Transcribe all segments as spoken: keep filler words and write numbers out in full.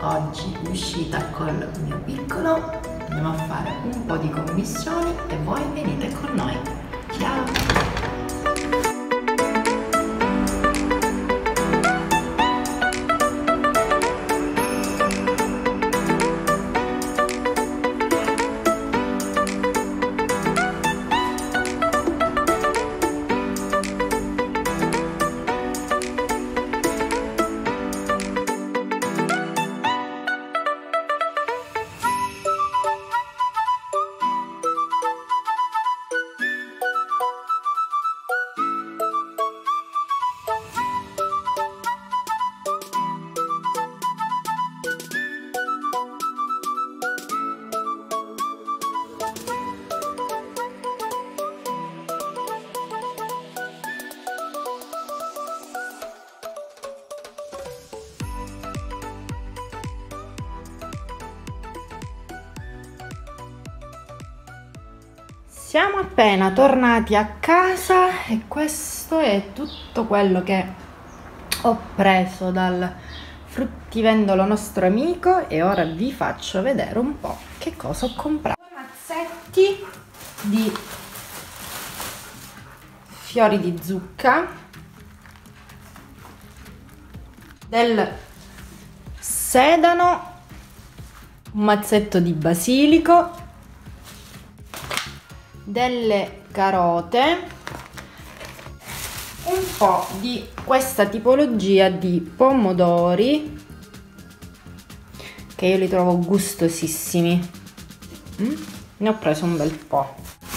oggi uscita col mio piccolo, andiamo a fare un po' di commissioni e voi venite con noi. Ciao! Siamo appena tornati a casa e questo è tutto quello che ho preso dal fruttivendolo nostro amico e ora vi faccio vedere un po' che cosa ho comprato. Mazzetti di fiori di zucca, del sedano, un mazzetto di basilico, delle carote, un po' di questa tipologia di pomodori che io li trovo gustosissimi. Mm? Ne ho preso un bel po'.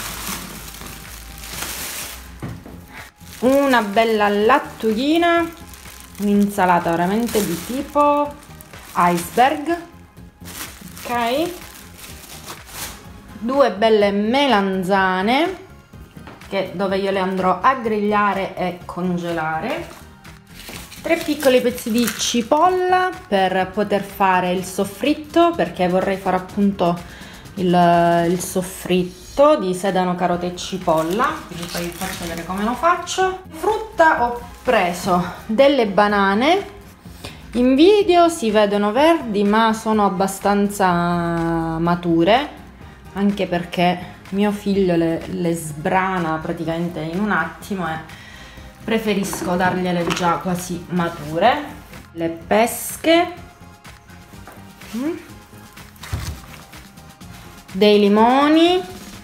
Una bella lattughina, un'insalata veramente di tipo iceberg, ok? Due belle melanzane che dove io le andrò a grigliare e congelare, tre piccoli pezzi di cipolla per poter fare il soffritto, perché vorrei fare appunto il, il soffritto di sedano, carote e cipolla, quindi poi vi faccio vedere come lo faccio. Frutta ho preso delle banane, in video si vedono verdi ma sono abbastanza mature, anche perché mio figlio le, le sbrana praticamente in un attimo e preferisco dargliele già quasi mature. Le pesche, mm. dei limoni,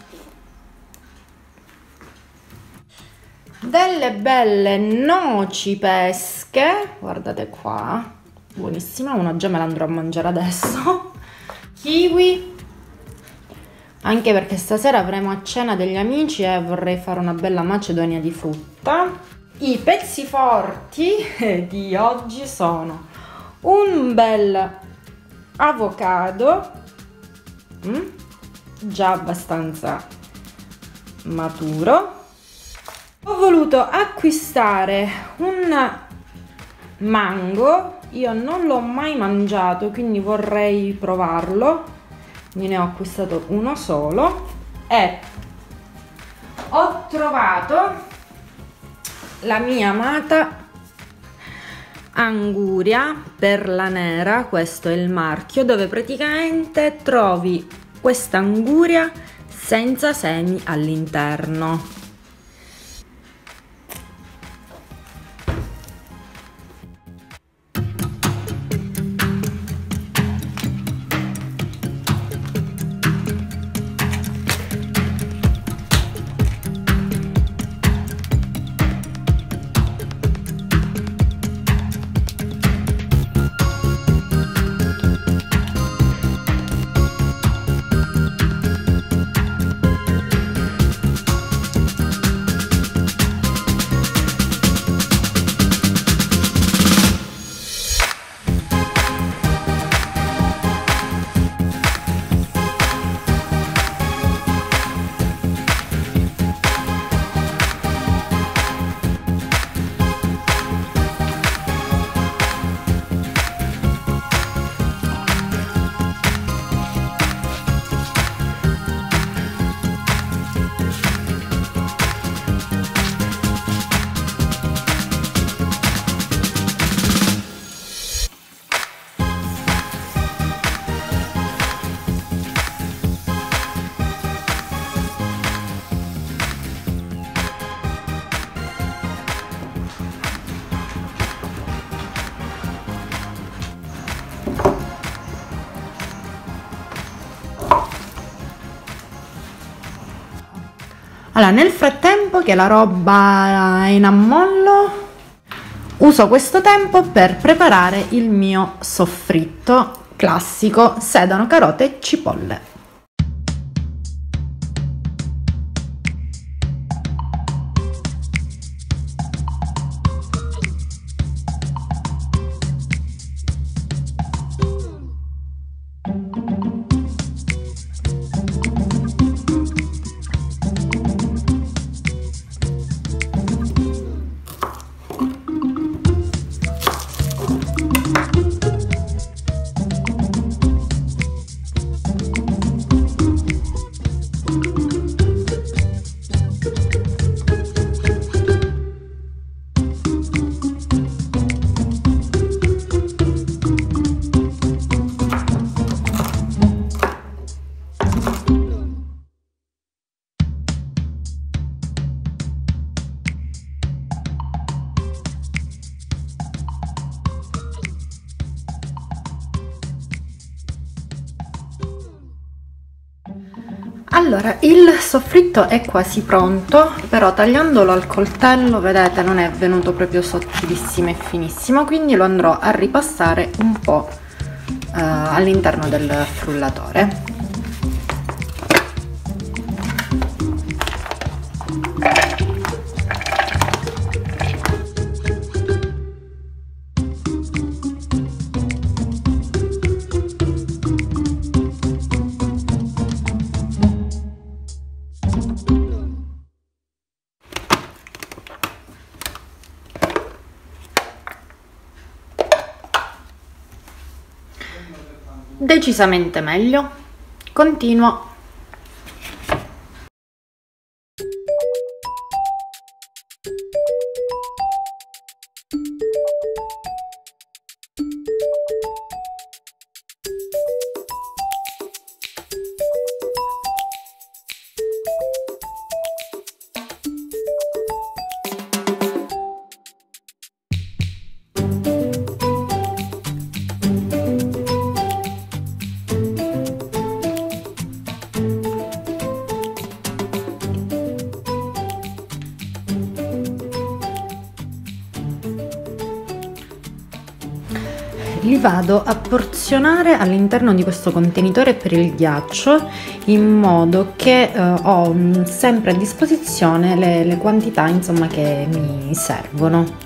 delle belle noci pesche, guardate qua, buonissima, una già me la andrò a mangiare adesso, kiwi, anche perché stasera avremo a cena degli amici e vorrei fare una bella macedonia di frutta. I pezzi forti di oggi sono un bel avocado, mm, già abbastanza maturo. Ho voluto acquistare un mango, io non l'ho mai mangiato, quindi vorrei provarlo. Ne ho acquistato uno solo e ho trovato la mia amata anguria perla nera, questo è il marchio, dove praticamente trovi questa anguria senza semi all'interno. Allora, nel frattempo che la roba è in ammollo, uso questo tempo per preparare il mio soffritto classico sedano, carote e cipolle. Allora, il soffritto è quasi pronto, però tagliandolo al coltello, vedete, non è venuto proprio sottilissimo e finissimo, quindi lo andrò a ripassare un po' eh, all'interno del frullatore. Decisamente meglio. Continuo. Li vado a porzionare all'interno di questo contenitore per il ghiaccio, in modo che eh, ho sempre a disposizione le, le quantità, insomma, che mi servono.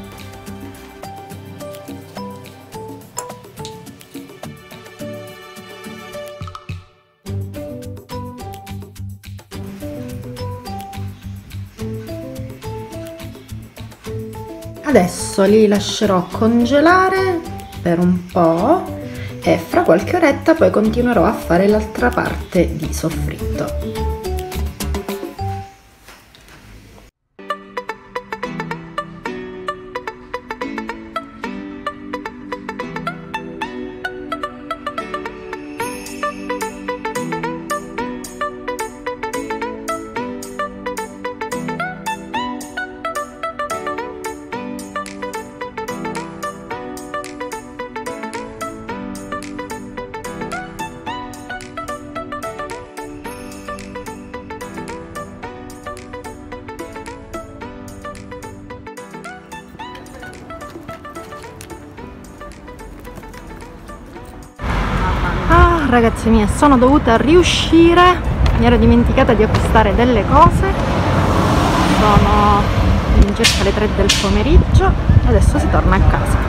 Adesso li lascerò congelare per un po' e fra qualche oretta poi continuerò a fare l'altra parte di soffritto. Ragazzi miei, sono dovuta riuscire, mi ero dimenticata di acquistare delle cose, sono circa le tre del pomeriggio e adesso si torna a casa.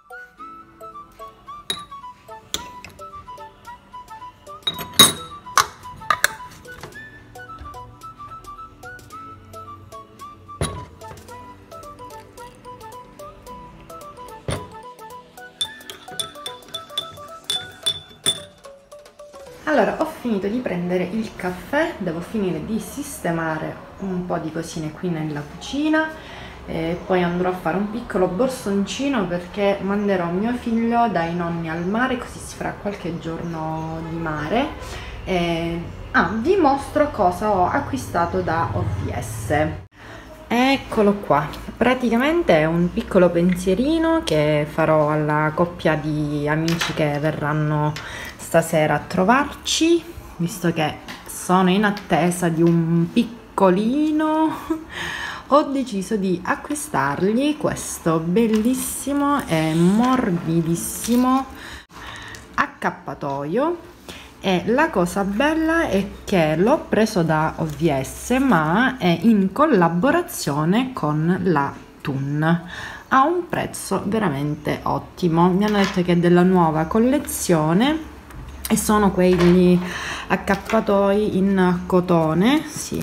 Allora, ho finito di prendere il caffè, devo finire di sistemare un po' di cosine qui nella cucina e poi andrò a fare un piccolo borsoncino perché manderò mio figlio dai nonni al mare, così si farà qualche giorno di mare. E... ah, vi mostro cosa ho acquistato da O V S. Eccolo qua, praticamente è un piccolo pensierino che farò alla coppia di amici che verranno stasera a trovarci, visto che sono in attesa di un piccolo piccolino, ho deciso di acquistargli questo bellissimo e morbidissimo accappatoio. E la cosa bella è che l'ho preso da O V S, ma è in collaborazione con la Thun, a un prezzo veramente ottimo. Mi hanno detto che è della nuova collezione e sono quegli accappatoi in cotone, sì,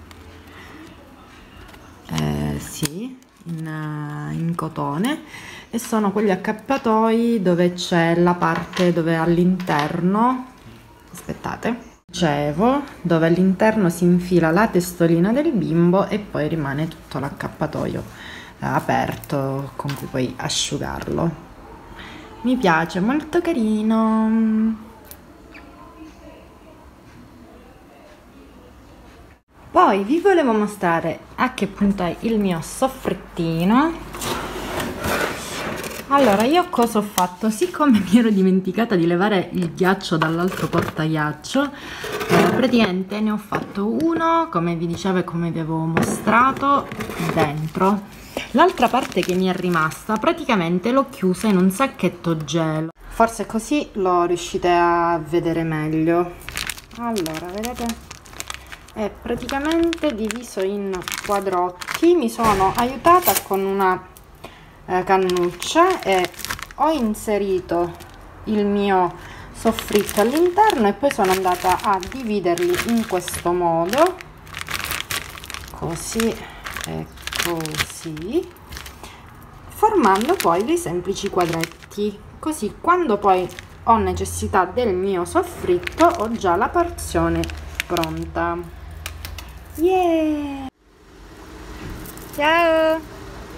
eh, sì, in, in cotone, e sono quegli accappatoi dove c'è la parte dove all'interno, aspettate, dicevo, dove all'interno si infila la testolina del bimbo e poi rimane tutto l'accappatoio eh, aperto con cui puoi asciugarlo. Mi piace, molto carino. Poi vi volevo mostrare a che punto è il mio soffrittino. Allora, io cosa ho fatto? Siccome mi ero dimenticata di levare il ghiaccio dall'altro portaghiaccio, eh, praticamente ne ho fatto uno, come vi dicevo e come vi avevo mostrato, dentro. L'altra parte che mi è rimasta, praticamente l'ho chiusa in un sacchetto gelo. Forse così lo riuscite a vedere meglio. Allora, vedete? È praticamente diviso in quadrotti. Mi sono aiutata con una cannuccia e ho inserito il mio soffritto all'interno e poi sono andata a dividerli in questo modo, così e così, formando poi dei semplici quadretti, così quando poi ho necessità del mio soffritto ho già la porzione pronta. Yeah! Ciao!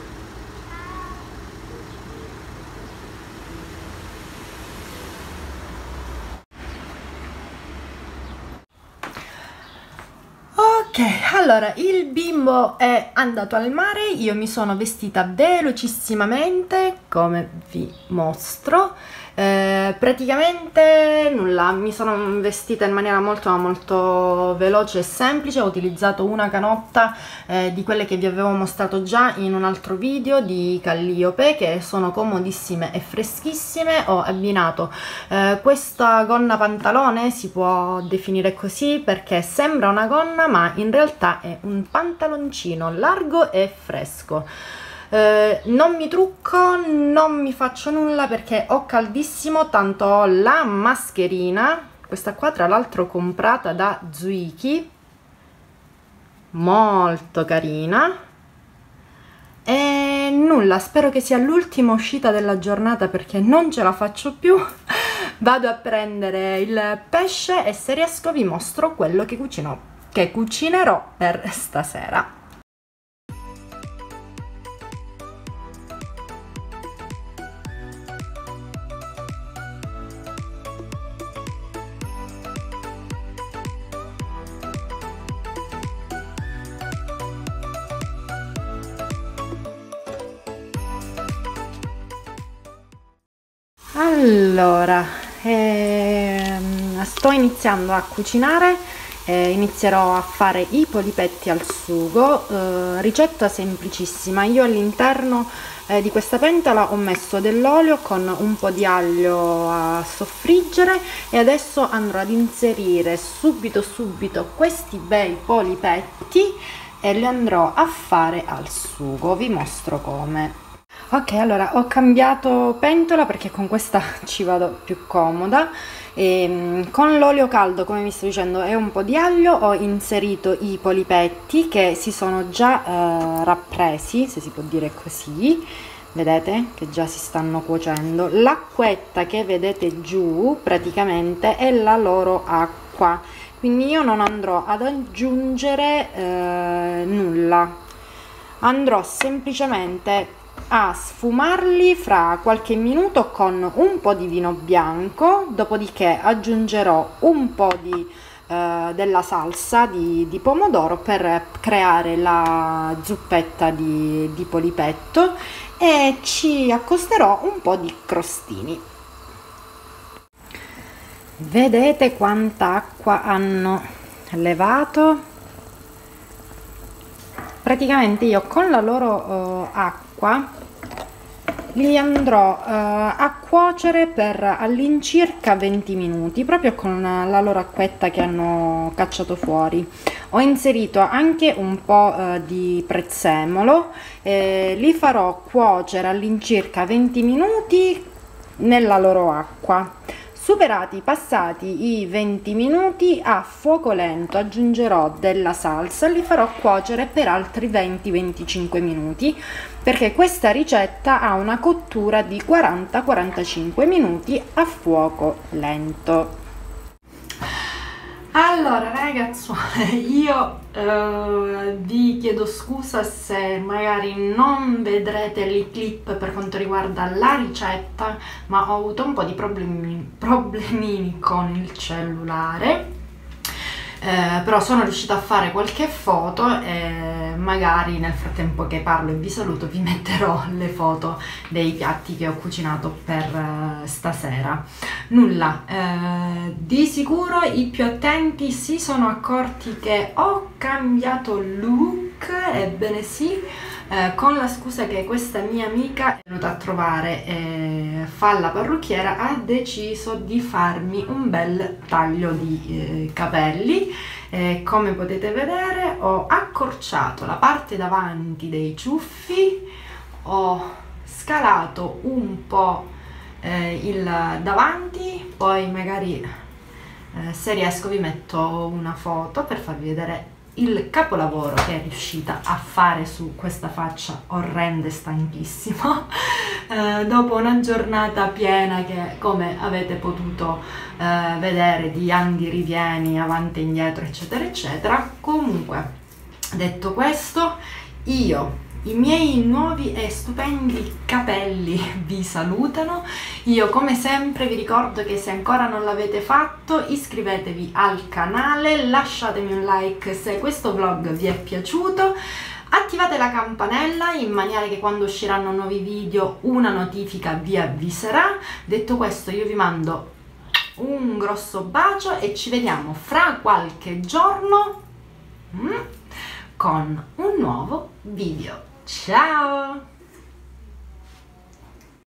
Ok, allora il bimbo è andato al mare, io mi sono vestita velocissimamente come vi mostro. Eh, praticamente nulla, mi sono vestita in maniera molto molto veloce e semplice. Ho utilizzato una canotta eh, di quelle che vi avevo mostrato già in un altro video di Calliope, che sono comodissime e freschissime. Ho abbinato eh, questa gonna pantalone, si può definire così perché sembra una gonna ma in realtà è un pantaloncino largo e fresco. Eh, non mi trucco, non mi faccio nulla perché ho caldissimo, tanto ho la mascherina, questa qua tra l'altro comprata da Zuiki, molto carina, e nulla, spero che sia l'ultima uscita della giornata perché non ce la faccio più. Vado a prendere il pesce e se riesco vi mostro quello che cucino, che cucinerò per stasera. Allora, ehm, sto iniziando a cucinare, eh, inizierò a fare i polipetti al sugo, eh, ricetta semplicissima. Io all'interno eh, di questa pentola ho messo dell'olio con un po' di aglio a soffriggere e adesso andrò ad inserire subito subito questi bei polipetti e li andrò a fare al sugo. Vi mostro come. Ok, allora ho cambiato pentola perché con questa ci vado più comoda e con l'olio caldo, come vi sto dicendo, e un po' di aglio ho inserito i polipetti che si sono già eh, rappresi, se si può dire così. Vedete che già si stanno cuocendo. L'acquetta che vedete giù praticamente è la loro acqua, quindi io non andrò ad aggiungere eh, nulla, andrò semplicemente a sfumarli fra qualche minuto con un po' di vino bianco, dopodiché aggiungerò un po' di, eh, della salsa di, di pomodoro per creare la zuppetta di, di polipetto e ci accosterò un po' di crostini. Vedete quanta acqua hanno levato? praticamente io con la loro uh, acqua li andrò uh, a cuocere per all'incirca venti minuti, proprio con la loro acquetta che hanno cacciato fuori. Ho inserito anche un po' uh, di prezzemolo, eh, li farò cuocere all'incirca venti minuti nella loro acqua. Superati, passati i venti minuti, a fuoco lento aggiungerò della salsa e li farò cuocere per altri venti venticinque minuti, perché questa ricetta ha una cottura di quaranta quarantacinque minuti a fuoco lento. Allora ragazzuole, io eh, vi chiedo scusa se magari non vedrete le clip per quanto riguarda la ricetta, ma ho avuto un po' di problemi, problemini con il cellulare, eh, però sono riuscita a fare qualche foto e magari nel frattempo che parlo e vi saluto vi metterò le foto dei piatti che ho cucinato per uh, stasera. Nulla, eh, di sicuro i più attenti si sono accorti che ho cambiato look, ebbene sì, eh, con la scusa che questa mia amica è venuta a trovare e fa la parrucchiera, ha deciso di farmi un bel taglio di eh, capelli. Eh, come potete vedere ho accorciato la parte davanti dei ciuffi, ho scalato un po' eh, il davanti, poi magari eh, se riesco vi metto una foto per farvi vedere il capolavoro che è riuscita a fare su questa faccia orrenda e stanchissima eh, dopo una giornata piena che, come avete potuto eh, vedere, di andi rivieni avanti e indietro eccetera eccetera. Comunque, detto questo, io i miei nuovi e stupendi capelli vi salutano. Io come sempre vi ricordo che se ancora non l'avete fatto iscrivetevi al canale, lasciatemi un like se questo vlog vi è piaciuto, attivate la campanella in maniera che quando usciranno nuovi video una notifica vi avviserà. Detto questo, io vi mando un grosso bacio e ci vediamo fra qualche giorno mm, con un nuovo video. Ciao!